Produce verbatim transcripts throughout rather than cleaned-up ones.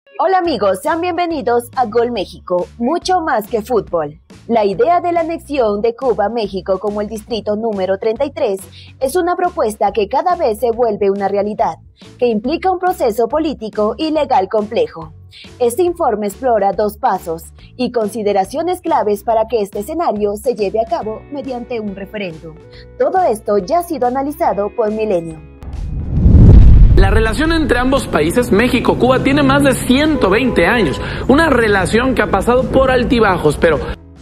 Hola amigos, sean bienvenidos a Gol México, mucho más que fútbol. La idea de la anexión de Cuba a México como el distrito número treinta y tres es una propuesta que cada vez se vuelve una realidad, que implica un proceso político y legal complejo. Este informe explora dos pasos y consideraciones claves para que este escenario se lleve a cabo mediante un referéndum. Todo esto ya ha sido analizado por Milenio. La relación entre ambos países, México-Cuba, tiene más de ciento veinte años. Una relación que ha pasado por altibajos, pero...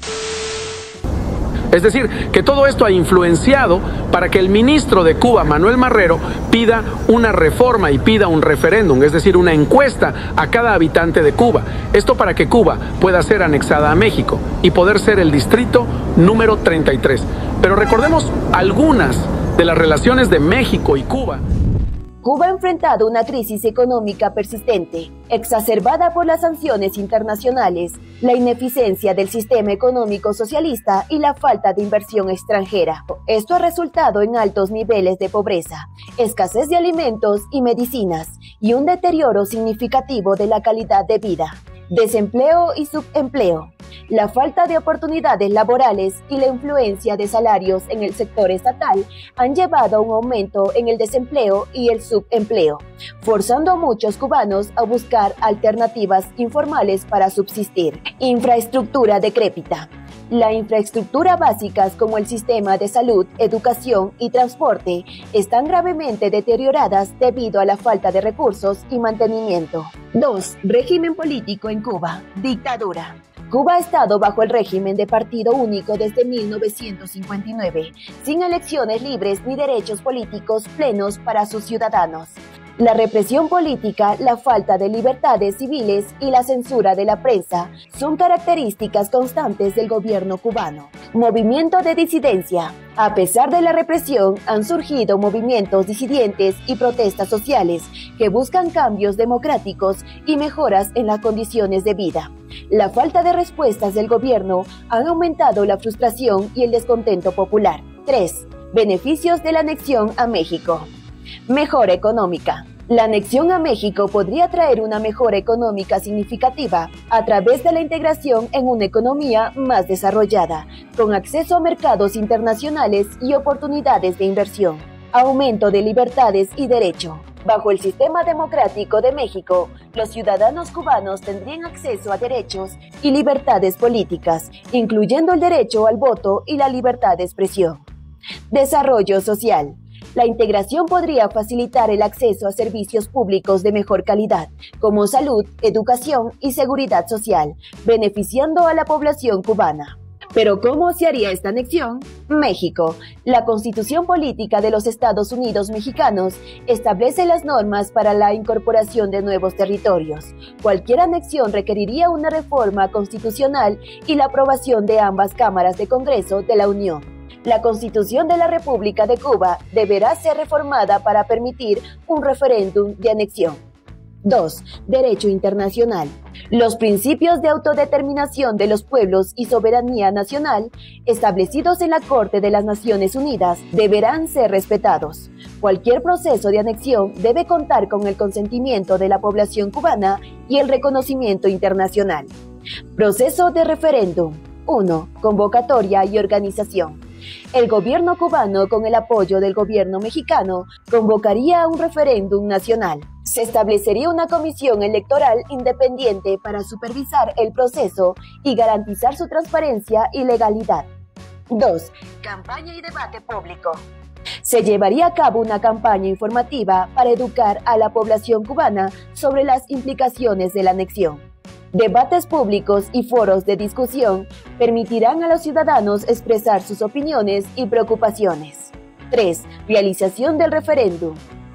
Es decir, que todo esto ha influenciado para que el ministro de Cuba, Manuel Marrero, pida una reforma y pida un referéndum, es decir, una encuesta a cada habitante de Cuba. Esto para que Cuba pueda ser anexada a México y poder ser el distrito número treinta y tres. Pero recordemos algunas de las relaciones de México y Cuba. Cuba ha enfrentado una crisis económica persistente, exacerbada por las sanciones internacionales, la ineficiencia del sistema económico socialista y la falta de inversión extranjera. Esto ha resultado en altos niveles de pobreza, escasez de alimentos y medicinas, y un deterioro significativo de la calidad de vida, desempleo y subempleo. La falta de oportunidades laborales y la influencia de salarios en el sector estatal han llevado a un aumento en el desempleo y el subempleo, forzando a muchos cubanos a buscar alternativas informales para subsistir. Infraestructura decrépita. La infraestructura básicas como el sistema de salud, educación y transporte están gravemente deterioradas debido a la falta de recursos y mantenimiento. dos. Régimen político en Cuba. Dictadura. Cuba ha estado bajo el régimen de partido único desde mil novecientos cincuenta y nueve, sin elecciones libres ni derechos políticos plenos para sus ciudadanos. La represión política, la falta de libertades civiles y la censura de la prensa son características constantes del gobierno cubano. Movimiento de disidencia. A pesar de la represión, han surgido movimientos disidentes y protestas sociales que buscan cambios democráticos y mejoras en las condiciones de vida. La falta de respuestas del gobierno han aumentado la frustración y el descontento popular. tres. Beneficios de la anexión a México. Mejora económica. La anexión a México podría traer una mejora económica significativa a través de la integración en una economía más desarrollada, con acceso a mercados internacionales y oportunidades de inversión. Aumento de libertades y derecho. Bajo el sistema democrático de México, los ciudadanos cubanos tendrían acceso a derechos y libertades políticas, incluyendo el derecho al voto y la libertad de expresión. Desarrollo social. La integración podría facilitar el acceso a servicios públicos de mejor calidad, como salud, educación y seguridad social, beneficiando a la población cubana. ¿Pero cómo se haría esta anexión? México. La Constitución Política de los Estados Unidos Mexicanos establece las normas para la incorporación de nuevos territorios. Cualquier anexión requeriría una reforma constitucional y la aprobación de ambas cámaras de Congreso de la Unión. La Constitución de la República de Cuba deberá ser reformada para permitir un referéndum de anexión. dos. Derecho internacional. Los principios de autodeterminación de los pueblos y soberanía nacional, establecidos en la Corte de las Naciones Unidas, deberán ser respetados. Cualquier proceso de anexión debe contar con el consentimiento de la población cubana y el reconocimiento internacional. Proceso de referéndum. uno. Convocatoria y organización. El gobierno cubano, con el apoyo del gobierno mexicano, convocaría un referéndum nacional. Se establecería una comisión electoral independiente para supervisar el proceso y garantizar su transparencia y legalidad. dos. Campaña y debate público. Se llevaría a cabo una campaña informativa para educar a la población cubana sobre las implicaciones de la anexión. Debates públicos y foros de discusión permitirán a los ciudadanos expresar sus opiniones y preocupaciones. tres. Realización del referéndum.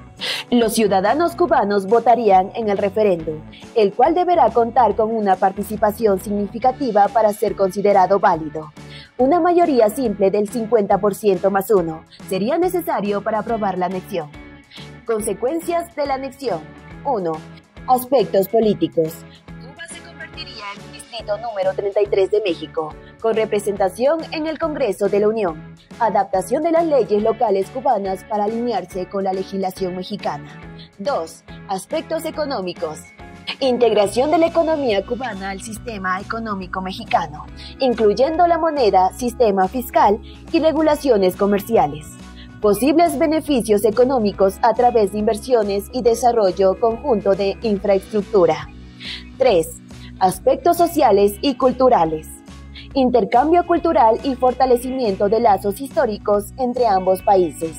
Los ciudadanos cubanos votarían en el referéndum, el cual deberá contar con una participación significativa para ser considerado válido. Una mayoría simple del cincuenta por ciento más uno sería necesario para aprobar la anexión. Consecuencias de la anexión. uno. Aspectos políticos. Distrito número treinta y tres de México, con representación en el Congreso de la Unión. Adaptación de las leyes locales cubanas para alinearse con la legislación mexicana. dos. Aspectos económicos. Integración de la economía cubana al sistema económico mexicano, incluyendo la moneda, sistema fiscal y regulaciones comerciales. Posibles beneficios económicos a través de inversiones y desarrollo conjunto de infraestructura. tres. Aspectos sociales y culturales. Intercambio cultural y fortalecimiento de lazos históricos entre ambos países.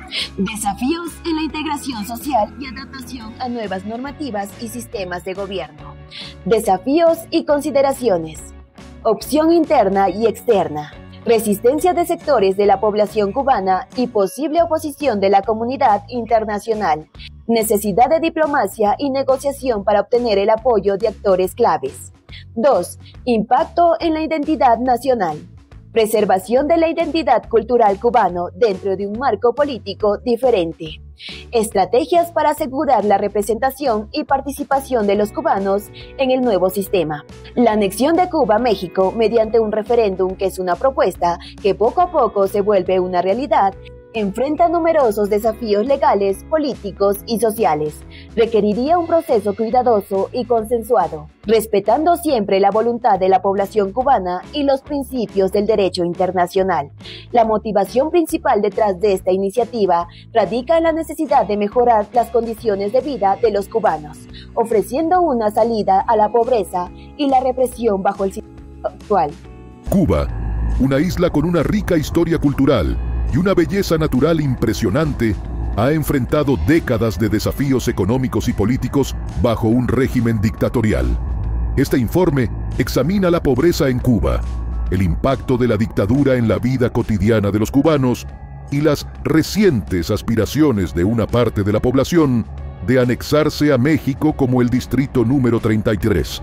Desafíos en la integración social y adaptación a nuevas normativas y sistemas de gobierno. Desafíos y consideraciones. Opción interna y externa. Resistencia de sectores de la población cubana y posible oposición de la comunidad internacional. Necesidad de diplomacia y negociación para obtener el apoyo de actores claves. dos. Impacto en la identidad nacional. Preservación de la identidad cultural cubano dentro de un marco político diferente. Estrategias para asegurar la representación y participación de los cubanos en el nuevo sistema. La anexión de Cuba a México mediante un referéndum, que es una propuesta que poco a poco se vuelve una realidad, enfrenta numerosos desafíos legales, políticos y sociales. Requeriría un proceso cuidadoso y consensuado, respetando siempre la voluntad de la población cubana y los principios del derecho internacional. La motivación principal detrás de esta iniciativa radica en la necesidad de mejorar las condiciones de vida de los cubanos, ofreciendo una salida a la pobreza y la represión bajo el sistema actual. Cuba, una isla con una rica historia cultural y una belleza natural impresionante, ha enfrentado décadas de desafíos económicos y políticos bajo un régimen dictatorial. Este informe examina la pobreza en Cuba, el impacto de la dictadura en la vida cotidiana de los cubanos y las recientes aspiraciones de una parte de la población de anexarse a México como el distrito número treinta y tres.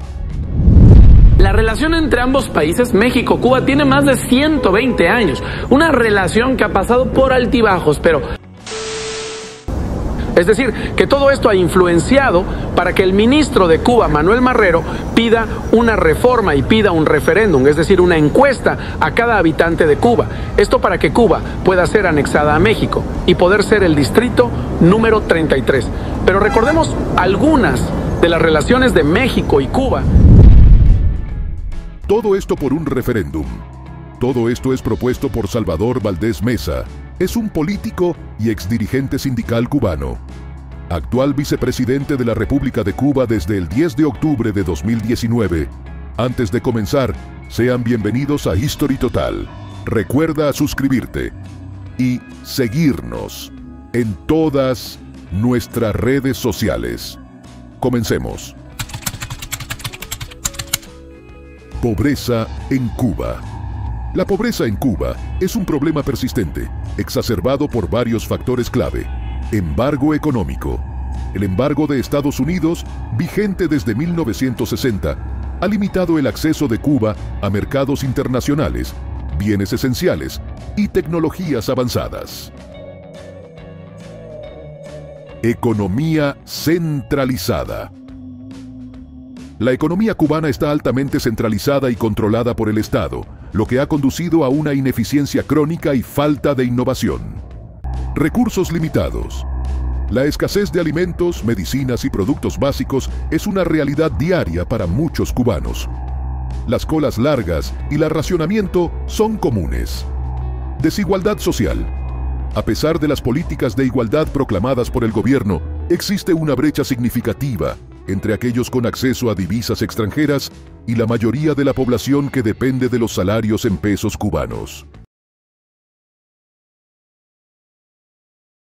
La relación entre ambos países, México-Cuba, tiene más de ciento veinte años. Una relación que ha pasado por altibajos, pero... Es decir, que todo esto ha influenciado para que el ministro de Cuba, Manuel Marrero, pida una reforma y pida un referéndum, es decir, una encuesta a cada habitante de Cuba. Esto para que Cuba pueda ser anexada a México y poder ser el distrito número treinta y tres. Pero recordemos algunas de las relaciones de México y Cuba. Todo esto por un referéndum. Todo esto es propuesto por Salvador Valdés Mesa. Es un político y exdirigente sindical cubano. Actual vicepresidente de la República de Cuba desde el diez de octubre de dos mil diecinueve. Antes de comenzar, sean bienvenidos a History Total. Recuerda suscribirte y seguirnos en todas nuestras redes sociales. Comencemos. Pobreza en Cuba. La pobreza en Cuba es un problema persistente, exacerbado por varios factores clave. Embargo económico. El embargo de Estados Unidos, vigente desde mil novecientos sesenta, ha limitado el acceso de Cuba a mercados internacionales, bienes esenciales y tecnologías avanzadas. Economía centralizada. La economía cubana está altamente centralizada y controlada por el Estado, lo que ha conducido a una ineficiencia crónica y falta de innovación. Recursos limitados. La escasez de alimentos, medicinas y productos básicos es una realidad diaria para muchos cubanos. Las colas largas y el racionamiento son comunes. Desigualdad social. A pesar de las políticas de igualdad proclamadas por el gobierno, existe una brecha significativa entre aquellos con acceso a divisas extranjeras y la mayoría de la población que depende de los salarios en pesos cubanos.